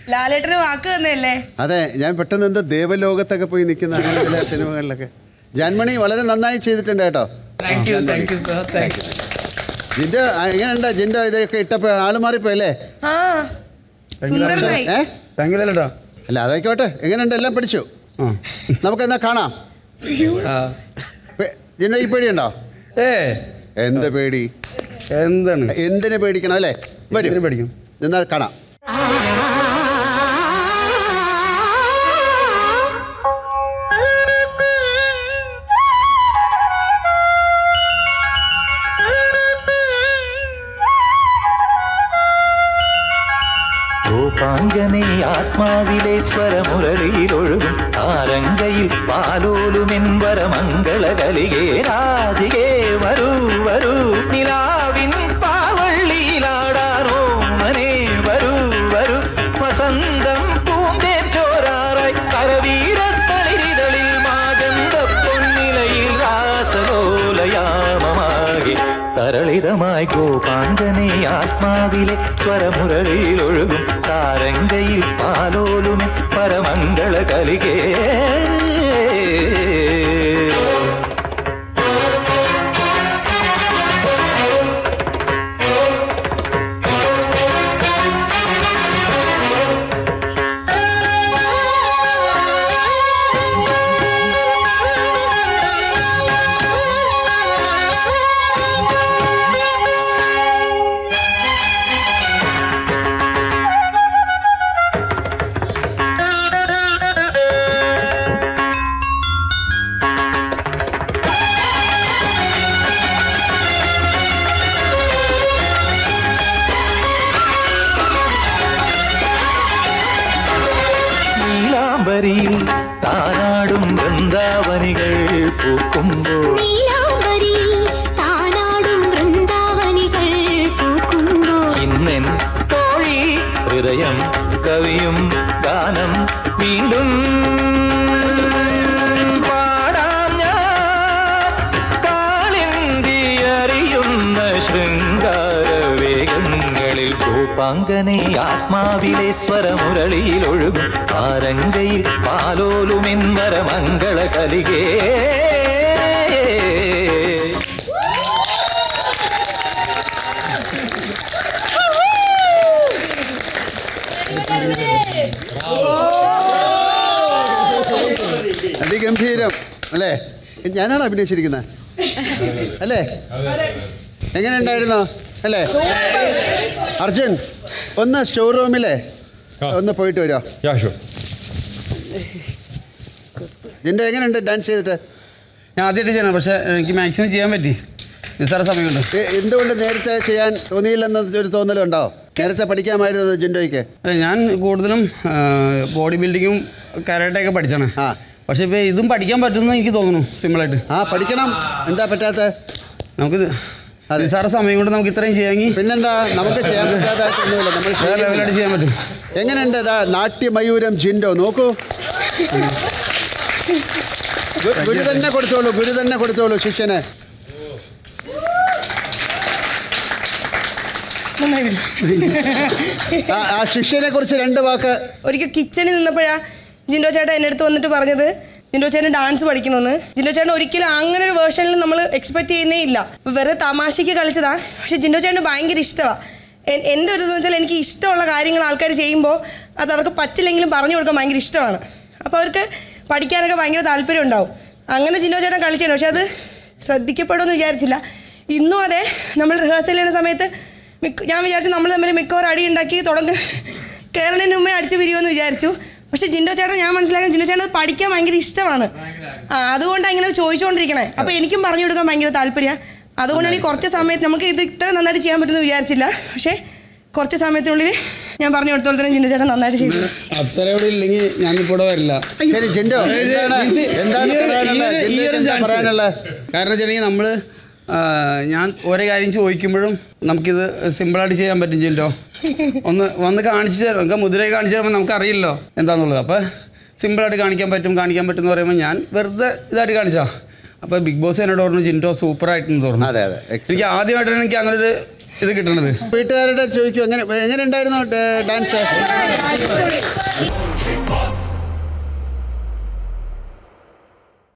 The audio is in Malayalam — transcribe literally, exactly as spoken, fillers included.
ലാലേട്ടന് വാക്ക് തന്നെയല്ലേ? അതെ, ഞാൻ പെട്ടെന്ന് എന്താ ദേവലോകത്തൊക്കെ പോയി നിൽക്കുന്ന അങ്ങനെ ചില സിനിമകളിലൊക്കെ. ജാൻമണി വളരെ നന്നായി ചെയ്തിട്ടുണ്ട് കേട്ടോ. ജിൻഡോ എങ്ങനെയുണ്ടാ? ജിൻഡോ ഇതൊക്കെ ഇട്ടപ്പോ ആള് മാറിപ്പോയല്ലേ? അല്ല അതായിക്കോട്ടെ. എങ്ങനെയുണ്ട്? എല്ലാം പഠിച്ചു. നമുക്ക് എന്നാ കാണാം. ജിൻഡോ ഈ പേടിയുണ്ടോ? ഏ എന്ത് പേടി? എന്താണ്? എന്തിനു പേടിക്കണം അല്ലേ? വരും പേടിക്കും. എന്നാൽ കാണാം. ഗോപാംഗനെ ആത്മാവിലെ സ്വരമുരളിയിലൊഴുകും ആരംഗയിൽ പാലോലുമെൻവര മംഗളകലികേ രാധികേ വരൂ വരൂ നിലാവിൻ പാവള്ളിയിലാടാനോ മനെ വരൂ വരൂ വസന്തം പൂന്തേറ്റോരാറായി കരവീരത്തളിരിതളിൽ മാജന്ത പൊന്നിലയിൽ രാസലോലയാമമാകി തരളിതമായി ഗോപാംഗനെ ആത്മാവിലെ സ്വരമുരളിയിലൊഴുകും സാരംഗയിൽ പാലോലുമെ പരമംഗള കലികേ താനാടും വൃന്ദാവനികൾ പൂക്കുമ്പോൾ ഇന്നെൻ തോഴി ഹൃദയം കവിയും ഗാനം വീണ്ടും പാടാം ഞാൻ കാളിന്തി അറിയുന്ന ശൃംഗാര വേഗങ്ങളിൽ ഗോപാംഗനെ ആത്മാവിലെ സ്വരമുരളിയിലൊഴുകും ആരംഗയിൽ പാലോലുമെൻവര മംഗള കലികേ അതിഗംഭീരം അല്ലേ? ഞാനാണ് അഭിനയിച്ചിരിക്കുന്നത് അല്ലേ? എങ്ങനെ ഉണ്ടായിരുന്നോ അല്ലേ? അർജുൻ ഒന്ന് സ്റ്റോർ റൂമിലെ ഒന്ന് പോയിട്ട് വരുമോ? ജിൻഡോ എങ്ങനെയുണ്ട് ഡാൻസ് ചെയ്തിട്ട്? ഞാൻ ആദ്യമായിട്ട് ചെയ്യണം, പക്ഷേ എനിക്ക് മാക്സിമം ചെയ്യാൻ പറ്റി. നിസ്സാര സമയമുണ്ട്. എന്തുകൊണ്ട് നേരത്തെ ചെയ്യാൻ തോന്നിയില്ലെന്ന് ഒരു തോന്നലുണ്ടോ? നേരത്തെ പഠിക്കാമായിരുന്നത് ജിൻഡോയ്ക്ക്? ഞാൻ കൂടുതലും ബോഡി ബിൽഡിങ്ങും കരാട്ടയൊക്കെ പഠിച്ചാണ്. ആ പക്ഷെ ഇപ്പോൾ ഇതും പഠിക്കാൻ പറ്റുമെന്ന് എനിക്ക് തോന്നുന്നു സിമ്പിളായിട്ട്. ആ പഠിക്കണം. എന്താ പറ്റാത്ത? നമുക്കിത് നിസ്സാര സമയം കൊണ്ട് നമുക്ക് ഇത്രയും ചെയ്യാമെങ്കിൽ പിന്നെന്താ, നമുക്ക് ചെയ്യാൻ പറ്റാതായിട്ടൊന്നുമില്ല. നമ്മൾ ലെവലായിട്ട് ചെയ്യാൻ പറ്റും. എങ്ങനെയുണ്ട് നാട്യമയൂരം ജിൻഡോ? നോക്കൂ, ഗുരു തന്നെ കൊടുത്തോളൂ, ഗുരു തന്നെ കൊടുത്തോളൂ ശിഷ്യനെ. ആ ശിഷ്യനെ കുറിച്ച് രണ്ട് വാക്ക്. ഒരിക്കൽ കിച്ചണിൽ നിന്നപ്പോഴാ ജിൻഡോ ചേട്ടൻ എൻ്റെ അടുത്ത് വന്നിട്ട് പറഞ്ഞത് ജിൻഡോ ചേട്ടൻ ഡാൻസ് പഠിക്കണമെന്ന്. ജിൻഡോ ചേട്ടൻ ഒരിക്കലും അങ്ങനെ ഒരു വേർഷനിൽ നമ്മൾ എക്സ്പെക്ട് ചെയ്യുന്നേ ഇല്ല. വെറുതെ തമാശയ്ക്ക് കളിച്ചതാ. പക്ഷെ ജിൻഡോ ചേട്ടന് ഭയങ്കര ഇഷ്ടമാണ്. എൻ്റെ ഒരു ഇതെന്ന് വെച്ചാൽ എനിക്ക് ഇഷ്ടമുള്ള കാര്യങ്ങൾ ആൾക്കാർ ചെയ്യുമ്പോൾ അത് അവർക്ക് പറ്റില്ലെങ്കിലും പറഞ്ഞു കൊടുക്കാൻ ഭയങ്കര ഇഷ്ടമാണ്. അപ്പോൾ അവർക്ക് പഠിക്കാനൊക്കെ ഭയങ്കര താല്പര്യം ഉണ്ടാവും. അങ്ങനെ ജിൻഡോ ചേട്ടൻ കളിച്ചാണ്. പക്ഷെ അത് ശ്രദ്ധിക്കപ്പെടുമെന്ന് വിചാരിച്ചില്ല. ഇന്നും അതെ, നമ്മൾ റിഹേഴ്സൽ ചെയ്യുന്ന സമയത്ത് മിക്ക ഞാൻ വിചാരിച്ചു നമ്മൾ തമ്മിൽ മിക്കവാറും അടി ഉണ്ടാക്കി തുടങ്ങി കയറുന്നതിന് മുമ്പേ അടിച്ച് പിരിയുമെന്ന് വിചാരിച്ചു. പക്ഷെ ജിൻഡോ ചേട്ടൻ ഞാൻ മനസ്സിലാക്കാൻ ജിൻഡോ ചേട്ടൻ പഠിക്കാൻ ഭയങ്കര ഇഷ്ടമാണ്. ആ അതുകൊണ്ടാണ് ഇങ്ങനെ ചോദിച്ചുകൊണ്ടിരിക്കണേ. അപ്പോൾ എനിക്കും പറഞ്ഞു കൊടുക്കാൻ ഭയങ്കര താല്പര്യമാണ്. അതുകൊണ്ടാണ് ഈ കുറച്ച് സമയത്ത് നമുക്ക് ഇത് ഇത്ര നന്നായിട്ട് ചെയ്യാൻ പറ്റുമെന്ന് വിചാരിച്ചില്ല. പക്ഷേ കുറച്ച് സമയത്തിനുള്ളിൽ ഞാൻ പറഞ്ഞു കൊടുത്തോളം തന്നെ ജിൻഡോ ചേട്ടൻ നന്നായിട്ട് ചെയ്തു. അപ്സര ഇവിടെ ഇല്ലെങ്കിൽ ഞാനിപ്പോൾ ഇവിടെ വരില്ല. കാരണം വെച്ചിട്ടുണ്ടെങ്കിൽ നമ്മൾ ഞാൻ ഓരോ കാര്യം ചോദിക്കുമ്പോഴും നമുക്കിത് സിമ്പിളായിട്ട് ചെയ്യാൻ പറ്റും. ജിൻഡോ ഒന്ന് വന്ന് കാണിച്ചു തരാം. നമുക്ക് മുദ്രയെ കാണിച്ചു തരുമ്പോൾ നമുക്കറിയില്ലല്ലോ എന്താണെന്നുള്ളത്. അപ്പോൾ സിമ്പിളായിട്ട് കാണിക്കാൻ പറ്റും കാണിക്കാൻ പറ്റും എന്ന് പറയുമ്പോൾ ഞാൻ വെറുതെ ഇതായിട്ട് കാണിച്ചാൽ അപ്പോൾ ബിഗ് ബോസ് എന്നോട് പറഞ്ഞു ജിൻഡോ സൂപ്പറായിട്ടെന്ന് തോന്നുന്നു. അതെ അതെ എനിക്ക് ആദ്യമായിട്ടാണ് എനിക്ക് അങ്ങനെ ഒരു ഇത് കിട്ടണത്. വീട്ടുകാരുടെ ചോദിക്കും എങ്ങനെ എങ്ങനെ ഉണ്ടായിരുന്നു ഡാൻസ്?